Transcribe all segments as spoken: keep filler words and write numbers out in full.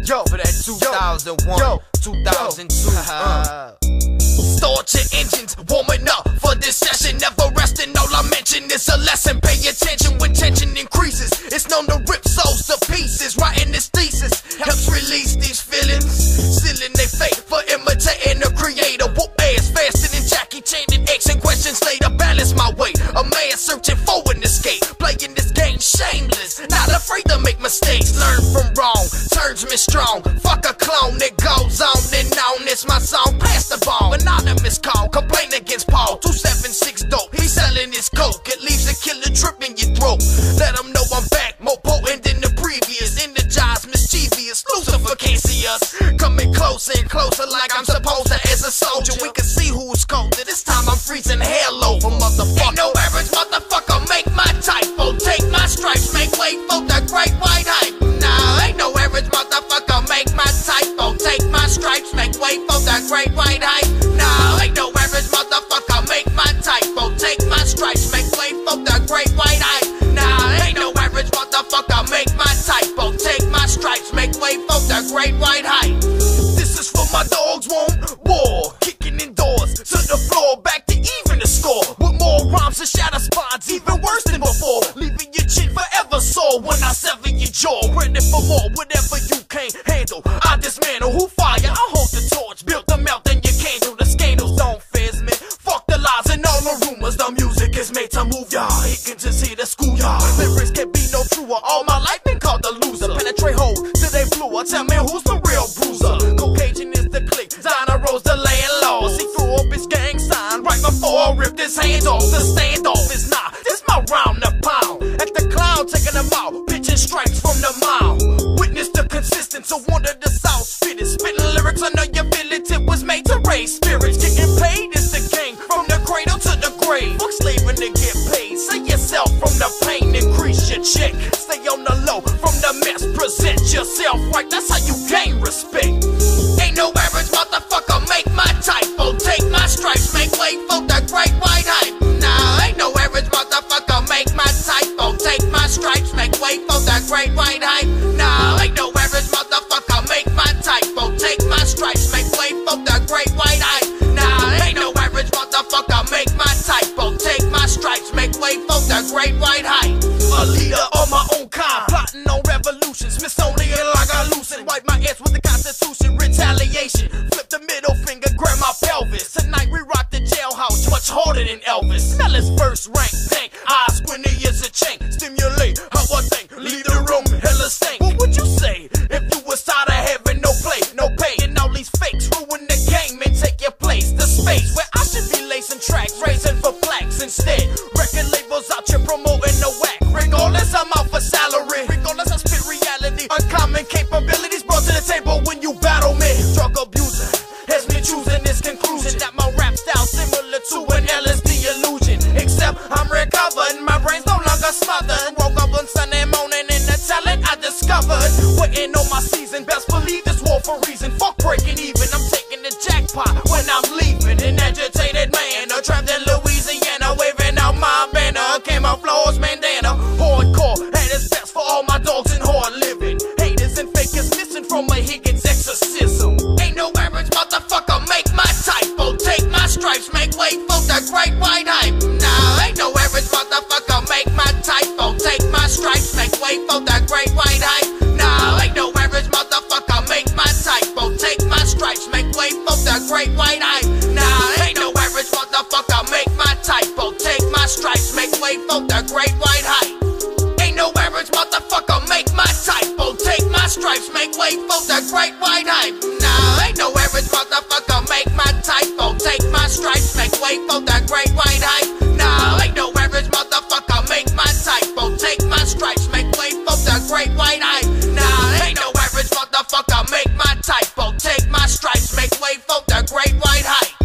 Yo, for that two thousand one, yo, two thousand two. Uh. Start your engines, warming up for this session. Never resting, all I mention is a lesson. Pay attention when tension increases. It's known to rip souls to pieces. Writing this thesis helps release these feelings, sealing their fate for imitating the creator. Whoop ass faster than Jackie Chan and asking questions later. Balance my weight, a man searching for an escape. Playing this game shameless, not afraid to make mistakes. Learn from wrong, turns me strong. Fuck a clone that goes on and on. It's my song, pass the ball. Anonymous call, complaint against Paul. two seven six dope, he's selling his coke. It leaves a killer drip in your throat. Let him know I'm back, more potent than the previous. Energized, mischievous, Lucifer can't see us. Coming closer and closer like I'm supposed to. As a soldier, we can see who's colder. This time I'm freezing hell over, motherfucker. Ain't no average motherfucker, make my typo. Take my stripes, make way for the great white hype. Nah, ain't no average motherfucker, make my typo. Take my stripes, make way for the great white hype. Nah, ain't no average motherfucker, make my typo. Take my stripes, make way for the great white hype. Nah, ain't no average motherfucker, make my typo. Take my stripes, make way for the great white hype. This is for my dogs, won't war. Kicking indoors to the floor, back to even the score. With more rhymes to shatter spots, even worse than before. Leaving your chin forever sore when I sever your jaw. Ready for more, whatever you can't handle. I dismantle, who fire? I hold the torch, built the melt and your candle. The scandals don't fizz me. Fuck the lies and all the rumors. The music is made to move y'all. He can just see the schoolyard. Lyrics can be no truer. All my life been called the loser. Penetrate holes till they bluer. Tell me who's the real bruiser. Caucasian is the clique. Dinah Rose the landlord. See through up his gang sign right before I ripped his hand off. The standoff is not. This my round the pound. At the clown taking them out. Pitching strikes from the mile. Witness the consistence of one of the South's fittest. Spitting lyrics, I know you feel it. It was made to raise spirits. Getting paid is the game. From the cradle to the grave. Fuck slaving to get paid. Save yourself from the pain. Increase your check. Stay on the low from the mess. Present yourself right. That's how you gain respect. Ain't no average motherfucker, make my typo. Take my stripes, make way for the great white hype. Nah, ain't no average motherfucker, make my typo. Take my stripes, make way for the great white hype. Nah, ain't no average motherfucker, make my typo. Take my stripes, make way for the great white hype. Nah, ain't no average motherfucker, make my typo. Take my stripes, make way for the great white hype. A leader of my own kind, plotting on revolutions. Smithsonian like I loosen, wipe my ass with the Constitution. Retaliation, flip the middle finger, grab my pelvis. Tonight we rock the jailhouse, much harder than Elvis. Smell his first rank, tank, eyes squinty as a chain. Stimulate how I think, leave the room hella stank. What would you say if you was tired of having no play, no pay, and all these fakes ruin the game and take your place? The space where I should be lacing tracks, raising for plaques instead. Record labels out here promoting the whack. Regardless, I'm out for salary. Regardless, I spit reality. Uncommon capabilities brought to the table when you battle me. Drug abuser has me choosing this conclusion that my rap style similar to an L S D illusion. Except I'm recovered, my brain's no longer smothered. Woke up on Sunday morning in the talent I discovered. Waiting on my season, best believe this war for reason. Fuck breaking even, I'm taking the jackpot when I'm leaving. An agitated man, a trapped in Louisiana, waving out my banner. Came out floors, bandana. Hardcore, at its best for all my dogs in hard living. Haters and fakers missing from a Higgins exorcism. Ain't no average motherfucker, make my typo. Take my stripes, make way for the great white hype. Nah, ain't no average motherfucker, make my typo. Take my stripes, make way for the great white hype. Nah, ain't no average motherfucker, make my typo. Take my stripes, make way for the great white hype. Nah, ain't no average motherfucker, make my typo. Take my stripes, make way for the great white hype. Ain't no average motherfucker, make my typo. Take my stripes, make way for the great white hype. Nah, ain't no average motherfucker, make my typo. Take my stripes, make way for the great white hype. Nah, ain't no average motherfucker, make my typo. Take my stripes, make way for the great white hype. Nah, ain't no average motherfucker, make my typo. Take my stripes, make way for the great white hype.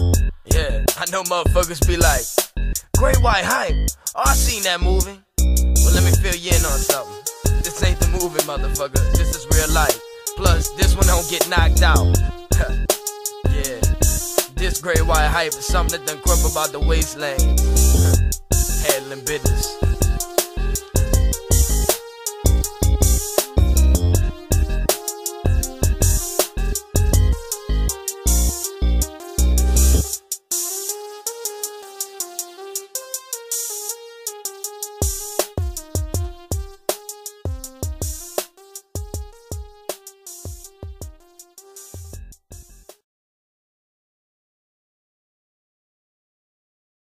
Yeah, I know motherfuckers be like, great white hype. Oh, I seen that movie. Well, let me fill you in on something. This ain't the movie, motherfucker. This is real life. Plus, this one don't get knocked out. Yeah. This great white hype is something that done crumble about the wasteland. Handling business.